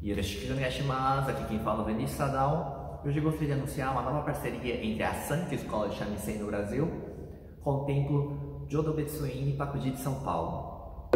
Yoroshiku onegaishimasu, aqui quem fala é o Vinícius Sadal. Hoje eu gostaria de anunciar uma nova parceria entre a Sanka Escola de Shamisen no Brasil com o Templo Jodobetsuin em Pacuji de São Paulo.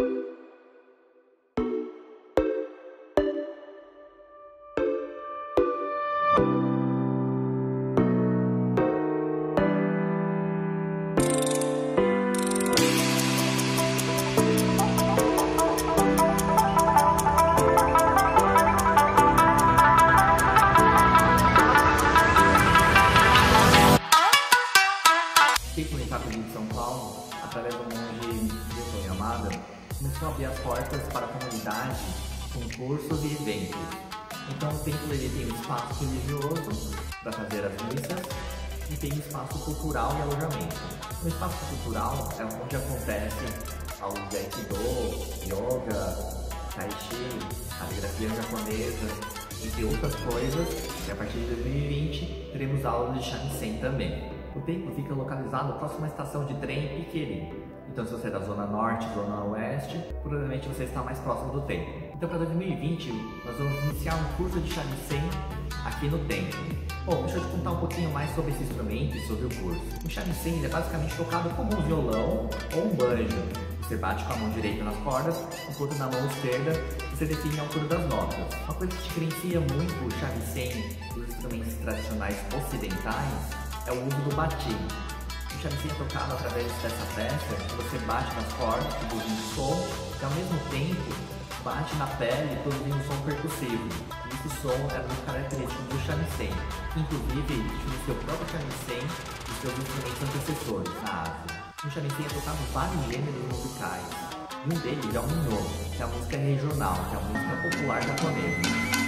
Templo em Pacuji de São Paulo, através do monge Milton Yamada, começou a abrir as portas para a comunidade com cursos e eventos. Então o templo ele tem um espaço religioso para fazer as missas e tem um espaço cultural e alojamento. No espaço cultural é onde acontece aulas de Aikido, Yoga, Tai Chi, caligrafia japonesa, entre outras coisas, e a partir de 2020 teremos aulas de Shamisen também. O templo fica localizado próximo à estação de trem Ikeri. Então, se você é da Zona Norte, Zona Oeste, provavelmente você está mais próximo do templo. Então, para 2020, nós vamos iniciar um curso de Shamisen aqui no templo. Bom, deixa eu te contar um pouquinho mais sobre esse instrumento e sobre o curso. O Shamisen é basicamente tocado como um violão ou um banjo. Você bate com a mão direita nas cordas, enquanto na mão esquerda você define a altura das notas. Uma coisa que diferencia muito o Shamisen dos instrumentos tradicionais ocidentais é o uso do bati. O Shamisen é tocado através dessa peça que você bate nas cordas, produzindo som, e ao mesmo tempo bate na pele, produzindo um som percussivo. E esse som é muito característico do Shamisen, que inclusive diferencia o próprio Shamisen e seus instrumentos antecessores na Ásia. O Shamisen é tocado em vários gêneros musicais. Um deles é o Minyo, que é a música regional, que é a música popular japonesa.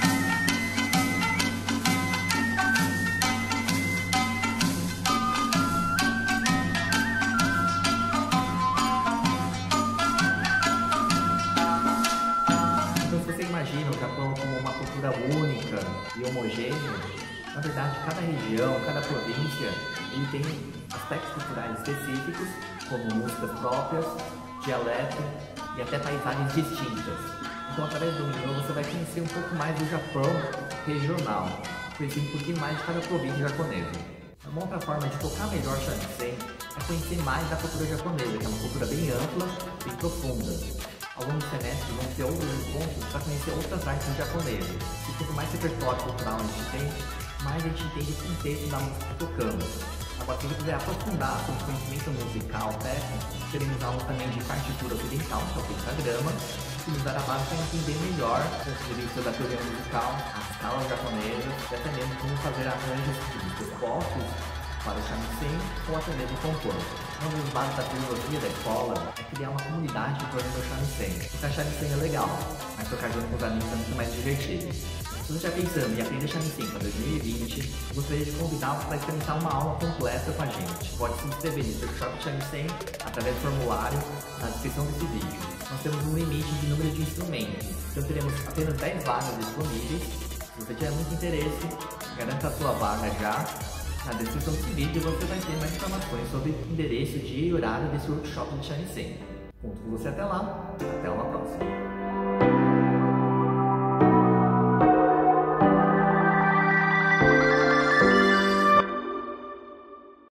Imagina o Japão como uma cultura única e homogênea. Na verdade, cada região, cada província, ele tem aspectos culturais específicos, como músicas próprias, dialeto e até paisagens distintas. Então, através do Minyo, você vai conhecer um pouco mais do Japão regional, conhecer um pouquinho mais de cada província japonesa. Uma outra forma de tocar melhor Shamisen é conhecer mais da cultura japonesa, que é uma cultura bem ampla e profunda. Ao longo do semestre vão ter outros encontros para conhecer outras artes japonesas. E quanto mais repertório cultural a gente tem, mais a gente entende o contexto da música que tocamos. Agora, se você quiser aprofundar sobre conhecimento musical técnico, teremos aulas também de partitura ocidental, que é o pentagrama, que nos dará base para entender melhor os livros da teoria musical, as escalas japonesas e até mesmo como fazer arranjos de músicas pop para o Shamisen ou até mesmo compor. Uma das bases da filosofia da escola é criar uma comunidade em torno do Shamisen. Tocar Shamisen é legal, mas tocar junto com os amigos é muito mais divertido. Se você está pensando em aprender Shamisen para 2020, eu gostaria de convidá-lo para experimentar uma aula completa com a gente. Pode se inscrever no Workshop Shamisen através do formulário na descrição desse vídeo. Nós temos um limite de número de instrumentos, então teremos apenas 10 vagas disponíveis. Se você tiver muito interesse, garanta a sua vaga já. Na descrição desse vídeo você vai ter mais informações sobre o endereço, dia e horário desse workshop de Shamisen. Conto com você até lá, até uma próxima.